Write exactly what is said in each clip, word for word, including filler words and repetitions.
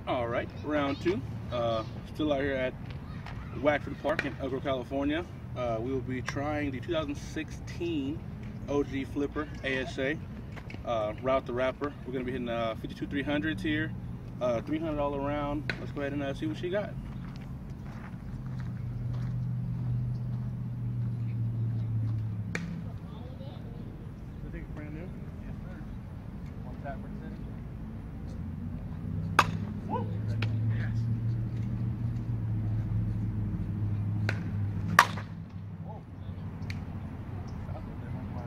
All right, round two. Uh, still out here at Wackford Park in Elk Grove, California. Uh, we will be trying the two thousand sixteen O G Flipper A S A uh, Route the Rapper. We're going to be hitting uh, fifty-two three hundreds here, uh, three hundred all around. Let's go ahead and uh, see what she got. I think it's brand new. Yes, sir. One tap for the city. Woo! Yes. Whoa. That might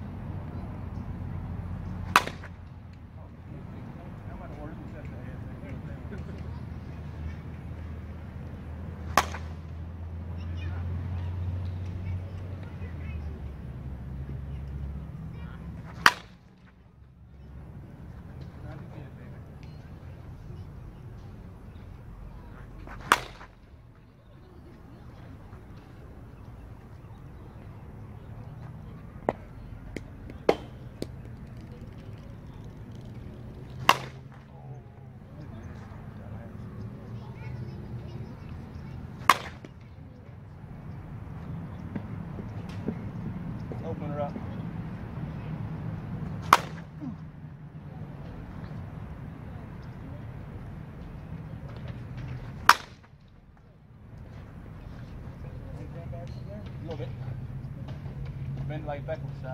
have worked with that. Open her up. A little bit. Bend like backwards shot.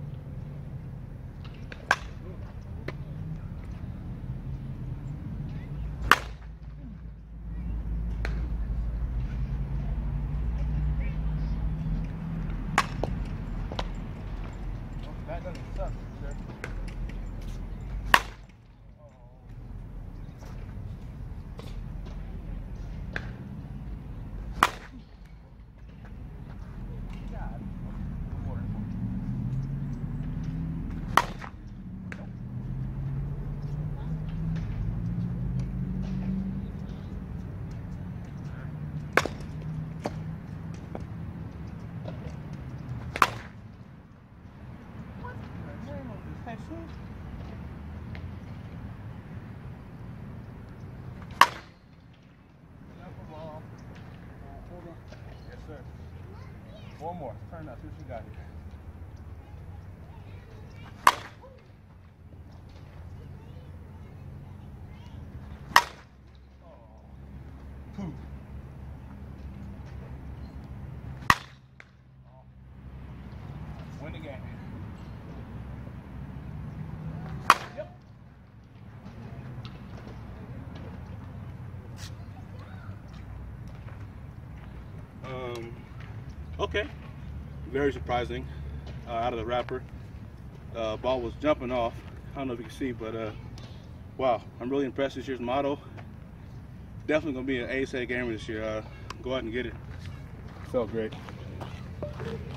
That doesn't suck, sir. God. Yes, sir. One more. Turn up. See what you got here. Oh. Poof. Win the game. Yep. Um, okay, very surprising uh, out of the wrapper. Uh, ball was jumping off. I don't know if you can see, but uh, wow, I'm really impressed this year's model. Definitely gonna be an A S A gamer this year. Uh, go out and get it. Felt great.